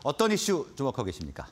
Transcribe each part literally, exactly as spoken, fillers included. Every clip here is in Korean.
어떤 이슈 주목하고 계십니까?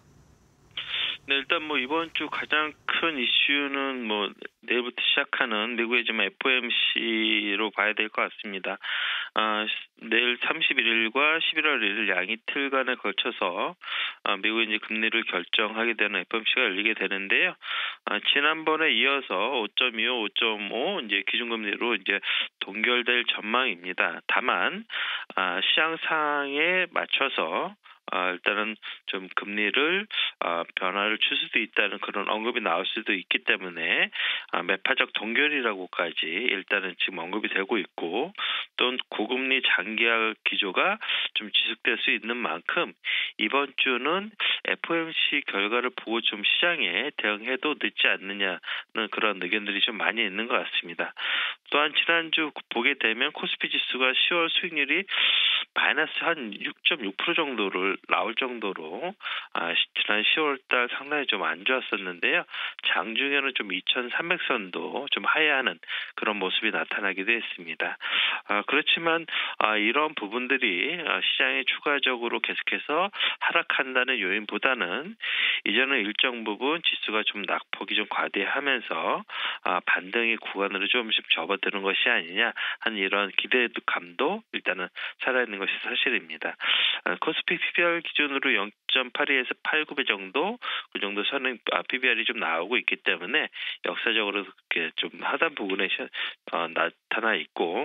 네, 일단 뭐 이번 주 가장 큰 이슈는 뭐 내일부터 시작하는 미국의 좀 에프오엠씨로 봐야 될 것 같습니다. 아, 내일 삼십일 일과 십일월 일 일 양이틀간에 걸쳐서 아, 미국이 이제 금리를 결정하게 되는 에프오엠씨가 열리게 되는데요. 아, 지난번에 이어서 오 점 이오, 오 점 오 이제 기준금리로 이제 동결될 전망입니다. 다만 아, 시장 상황에 맞춰서 아, 일단은 좀 금리를 아, 변화를 줄 수도 있다는 그런 언급이 나올 수도 있기 때문에 아, 매파적 동결이라고까지 일단은 지금 언급이 되고 있고, 또 고금리 장기화 기조가 좀 지속될 수 있는 만큼 이번 주는 에프오엠씨 결과를 보고 좀 시장에 대응해도 늦지 않느냐는 그런 의견들이 좀 많이 있는 것 같습니다. 또한 지난주 보게 되면 코스피 지수가 시월 수익률이 마이너스 한 육 점 육 퍼센트 정도를 나올 정도로 아, 지난 시월 달 상당히 좀 안 좋았었는데요. 장중에는 좀 이천삼백 선도 좀 하회하는 그런 모습이 나타나기도 했습니다. 아, 그렇지만 아, 이런 부분들이 시장에 추가적으로 계속해서 하락한다는 요인보다는 이제는 일정 부분 지수가 좀 낙폭이 좀 과대하면서 아, 반등의 구간으로 조금씩 접어드는 것이 아니냐 하는 이런 기대감도 일단은 살아있는 것이 사실입니다. 아, 코스피 피비알 기준으로 영 점 팔이에서 팔, 구 배 정도 그 정도 선행 아, 피비알이 좀 나오고 있기 때문에 역사적으로 그렇게 좀 하단 부분에 어, 나타나 있고,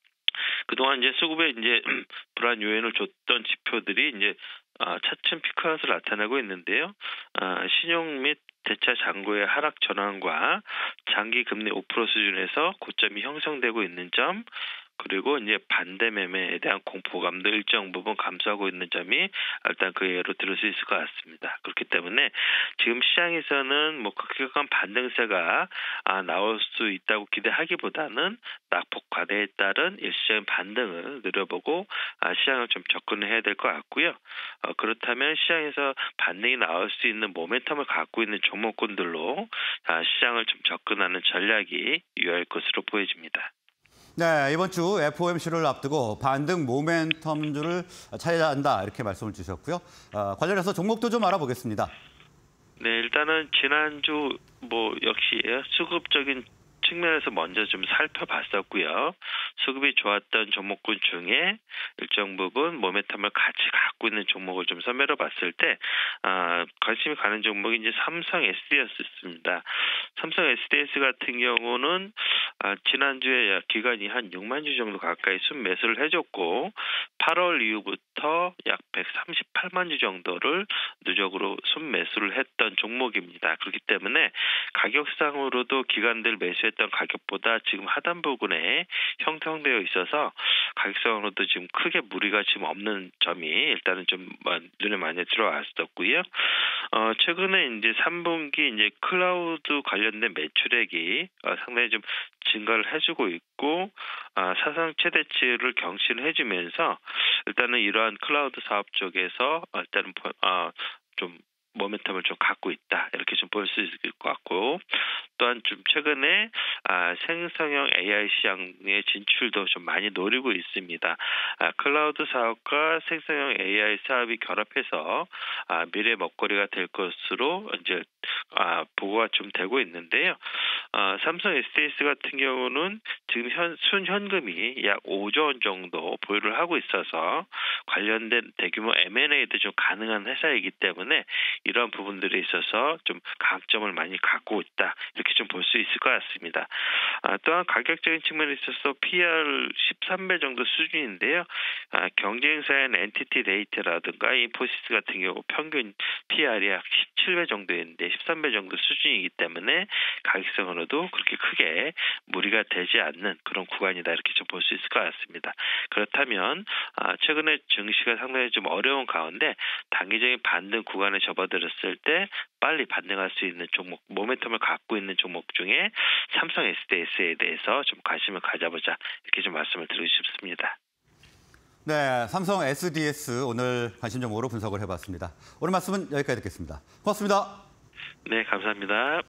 그동안 이제 수급에 이제 불안 요인을 줬던 지표들이 이제 아, 차츰 피크아웃을 나타내고 있는데요. 아, 신용 및 대차 잔고의 하락 전환과 장기 금리 오 퍼센트 수준에서 고점이 형성되고 있는 점, 그리고 이제 반대 매매에 대한 공포감도 일정 부분 감소하고 있는 점이 일단 그 예로 들을 수 있을 것 같습니다. 그렇기 때문에 지금 시장에서는 뭐 급격한 반등세가 아, 나올 수 있다고 기대하기보다는 낙폭 과대에 따른 일시적인 반등을 누려보고 아, 시장을 좀 접근을 해야 될 것 같고요. 어, 그렇다면 시장에서 반등이 나올 수 있는 모멘텀을 갖고 있는 종목군들로 아, 시장을 좀 접근하는 전략이 유효할 것으로 보여집니다. 네, 이번 주 에프오엠씨를 앞두고 반등 모멘텀주를 찾아야 한다 이렇게 말씀을 주셨고요. 어, 관련해서 종목도 좀 알아보겠습니다. 네, 일단은 지난주 뭐 역시 수급적인 측면에서 먼저 좀 살펴봤었고요. 수급이 좋았던 종목군 중에 일정 부분 모멘텀을 같이 갖고 있는 종목을 좀 선별해 봤을 때 아, 관심이 가는 종목이 이제 삼성 에스디에스였습니다. 삼성 에스디에스 같은 경우는 아, 지난주에 기간이 한 육만 주 정도 가까이 순매수를 해줬고, 팔월 이후부터 약 백삼십팔만 주 정도를 누적으로 순매수를 했던 종목입니다. 그렇기 때문에 가격상으로도 기관들 매수했던 가격보다 지금 하단 부분에 형성되어 있어서 가격상으로도 지금 크게 무리가 지금 없는 점이 일단은 좀 눈에 많이 들어왔었고요. 어, 최근에 이제 삼 분기 이제 클라우드 관련된 매출액이 어, 상당히 좀 증가를 해주고 있고, 아, 사상 최대치를 경신을 해주면서 일단은 이러한 클라우드 사업 쪽에서 일단은 아, 좀 모멘텀을 좀 갖고 있다 이렇게 좀 볼 수 있을 것 같고, 또한 좀 최근에 아, 생성형 에이아이 시장의 진출도 좀 많이 노리고 있습니다. 아, 클라우드 사업과 생성형 에이아이 사업이 결합해서 아, 미래 먹거리가 될 것으로 이제 아, 보고가 좀 되고 있는데요. 아, 삼성 에스디에스 같은 경우는 지금 현, 순현금이 약 오조 원 정도 보유를 하고 있어서 관련된 대규모 엠 앤 에이도 좀 가능한 회사이기 때문에 이런 부분들에 있어서 좀 강점을 많이 갖고 있다 이렇게 좀 볼 수 있을 것 같습니다. 아, 또한 가격적인 측면에 있어서 피이알 십삼 배 정도 수준인데요. 아, 경쟁사인 엔티티 데이터라든가 인포시스 같은 경우 평균 피이알이 약 십칠 배 정도였는데 십삼 배 정도 수준이기 때문에 가격성으로도 그렇게 크게 무리가 되지 않는 그런 구간이다 이렇게 좀 볼 수 있을 것 같습니다. 그렇다면 아, 최근에 증시가 상당히 좀 어려운 가운데 단기적인 반등 구간에 접어들었을 때 빨리 반등할 수 있는 종목, 모멘텀을 갖고 있는 종목 중에 삼성 에스디에스에 대해서 좀 관심을 가져보자 이렇게 좀 말씀을 드리고 싶습니다. 네, 삼성 에스디에스 오늘 관심 종목으로 분석을 해봤습니다. 오늘 말씀은 여기까지 듣겠습니다. 고맙습니다. 네, 감사합니다.